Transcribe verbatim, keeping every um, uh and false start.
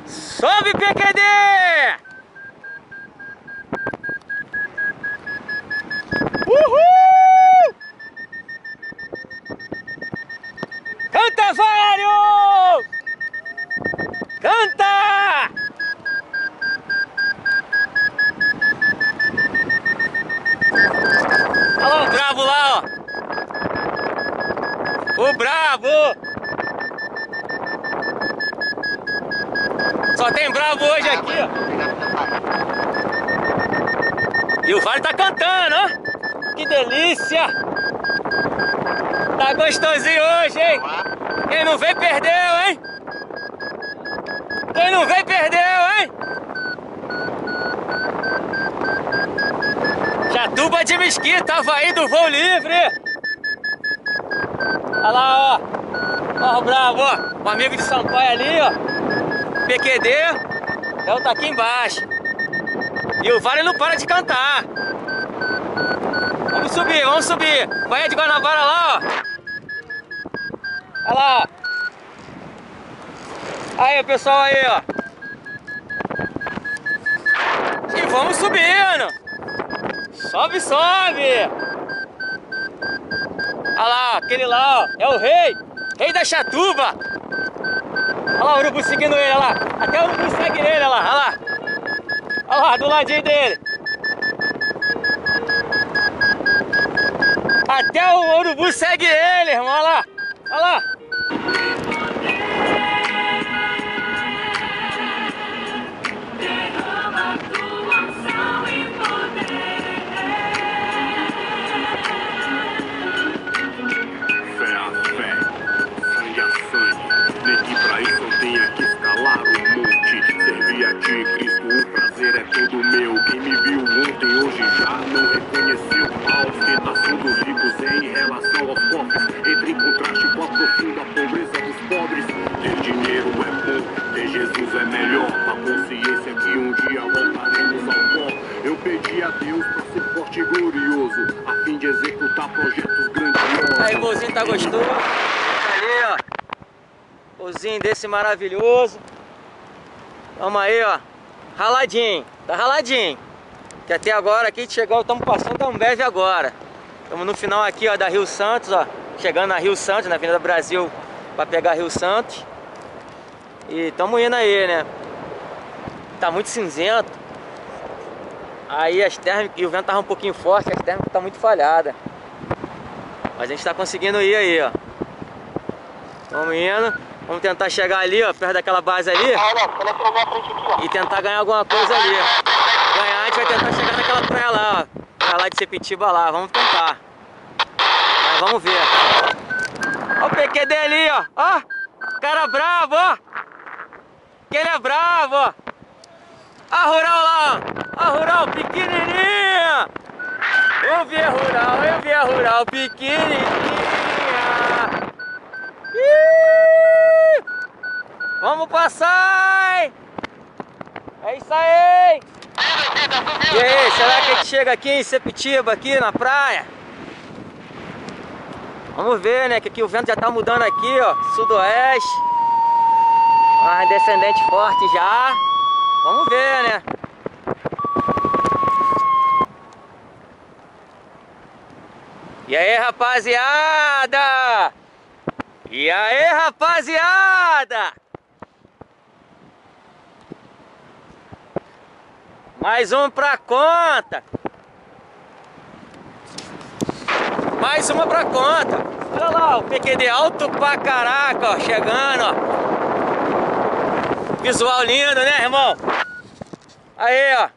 Sobe, P Q D! Uhul! Canta, Vário! Canta! Olha lá o brabo lá, ó. O brabo! Só tem brabo hoje aqui, ó. E o Vário tá cantando, ó. Que delícia! Tá gostosinho hoje, hein? Quem não veio perdeu, hein? Quem não veio perdeu, hein? Jatuba de Mesquita, Havaí do voo livre. Olha lá, ó. Ó o bravo, ó. O amigo de Sampaio ali, ó. P Q D. Então tá aqui embaixo. E o Vário não para de cantar. Vamos subir, vamos subir. Baía de Guanabara lá, ó. Olha lá, ó. Aí, pessoal, aí, ó. E vamos subindo. Sobe, sobe. Olha lá, aquele lá, ó. É o rei. Rei da Chatuba. Olha lá o urubu seguindo ele, olha lá. Até o urubu segue ele, olha lá, olha lá. Olha lá, do ladinho dele. Até o urubu segue ele, irmão, olha lá. Olha lá. Todo meu, quem me viu ontem, hoje já não reconheceu a ostentação dos ricos em relação aos pobres. Entra em contraste com a profunda pobreza dos pobres. Ter dinheiro é bom, ter Jesus é melhor. A consciência que um dia voltaremos ao pó. Eu pedi a Deus pra ser forte e glorioso, a fim de executar projetos grandiosos. Aí, vozinho tá gostoso. Ali, ó. Vozinho desse maravilhoso. Vamos aí, ó. Raladinho, tá raladinho. Que até agora aqui chegou, estamos passando a Ambev agora. Estamos no final aqui, ó, da Rio Santos, ó. Chegando na Rio Santos, na Avenida Brasil, para pegar Rio Santos. E estamos indo aí, né? Tá muito cinzento. Aí as térmicas, e o vento tava um pouquinho forte, as térmicas tá muito falhada. Mas a gente tá conseguindo ir aí, ó. Estamos indo. Vamos tentar chegar ali, ó, perto daquela base ali. E tentar ganhar alguma coisa ali. Ganhar, a gente vai tentar chegar naquela praia lá, ó. Praia lá de Sepitiba lá, vamos tentar. Mas vamos ver. Ó o P Q D ali, ó. Ó, cara bravo, ó. Que ele é bravo, ó. A Rural lá, ó. A Rural pequenininha. Eu vi a Rural, eu vi a Rural pequenininha. Ih! Vamos passar, hein? É isso aí! E aí, será que a gente chega aqui em Sepitiba, aqui na praia? Vamos ver, né? Que aqui o vento já tá mudando aqui, ó. Sudoeste. Uma descendente forte já. Vamos ver, né? E aí, rapaziada? E aí, rapaziada? Mais um pra conta. Mais uma pra conta. Olha lá, o P Q D alto pra caraca, ó. Chegando, ó. Visual lindo, né, irmão? Aí, ó.